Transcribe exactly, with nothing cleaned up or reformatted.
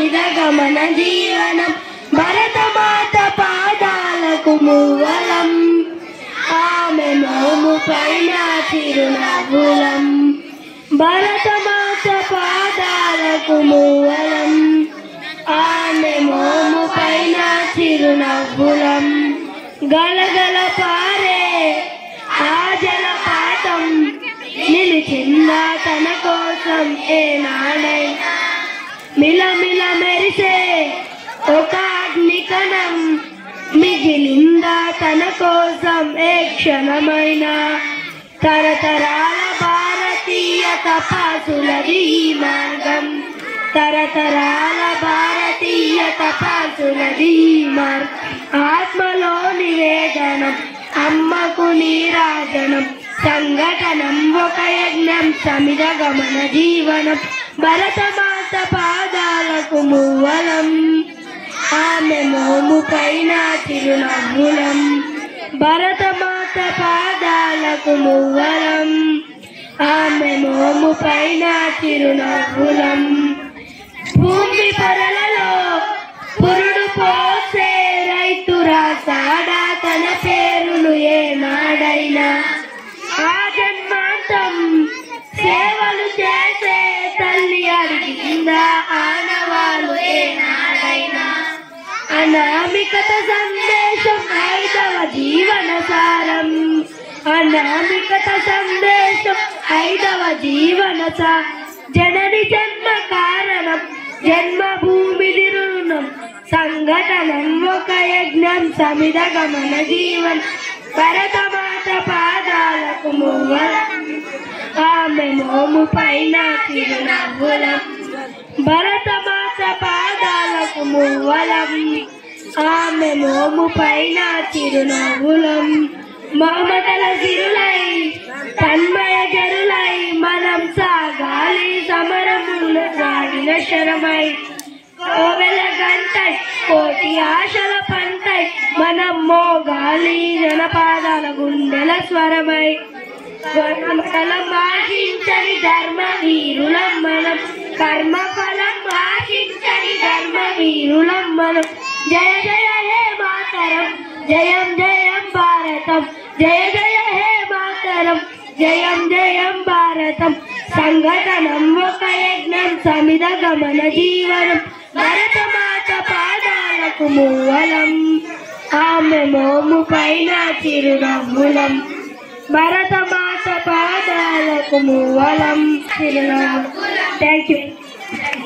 సమిద గమన జీవనం భరతమాత పాదాలకు మూవలం ఆమె మోము పైన చిరునవ్వులం భరతమాత పాదాలకు మూవలం ఆమె మోము పైన చిరునవ్వులం గలగల పారే ఆ జలపాతం నిలిచిందా తన కోసం ఏనాడైనా మిలమిల మెరిసే ఒక అగ్నికణం మిగిలిందా తన కోసం ఏ క్షణమైనా తరతరాల భారతీయ తపస్సులది ఈ మార్గం తరతరాల భారతీయ తపస్సులది ఈ మార్గం ఆత్మలో నివేదనం అమ్మకు నీరాజనం సంఘటనం ఒక యజ్ఞం సమిద గమన జీవనం భరతమాత పాదాలకు మూవలం ఆమె మోము పైన చిరునవ్వులం భరతమాత పాదాలకు మూవలం ఆమె మోము పైన చిరునవ్వులం భూమి పొరలలో పురుడు పోసే రైతు రాసాడా తన పేరును ఏనాడైనా ఆ జన్మాంతం సేవలు చేసే తల్లి అడిగిందా ఆనవాలు ఏనాడైనా అనామికత సందేశం ఐదవ జీవన సారం అనామికత సందేశం ఐదవ జీవన సారం జనని జన్మ కారణం జన్మభూమి రుణం సంఘటనం ఒక యజ్ఞం సమిద గమన జీవన్ భరతమాత పాదాలకు మూవలం ఆమె మోము పైన చిరునవ్వులం భరతమాత పాదాలకు మూవలం ఆమె మోము పైన చిరునవ్వులం మమతల సిరులై తన్మయ జరులై మనం సాగాలి సమరములు సాగిన శరమై కోవెల గంటై కోటి ఆశల పంటై మనం మోగాలి జనపాదాల గుండెల స్వరమై కర్మఫలం ఆశించని ధర్మ వీరులం మనం కర్మఫలం ఆశించని ధర్మ వీరులం మనం జయ జయ హే మాతరం జయం జయం భారతం జయ జయ హే మాతరం జయం జయం భారతం సంఘటనం ఒక యజ్ఞం సమిద గమన జీవనం భరతమాత పాదాలకు మూవలం ఆమె మోము పైన చిరునవ్వులం భరతమాత పాదాలకు మూవలం చిరునవ్వులం థ్యాంక్ యూ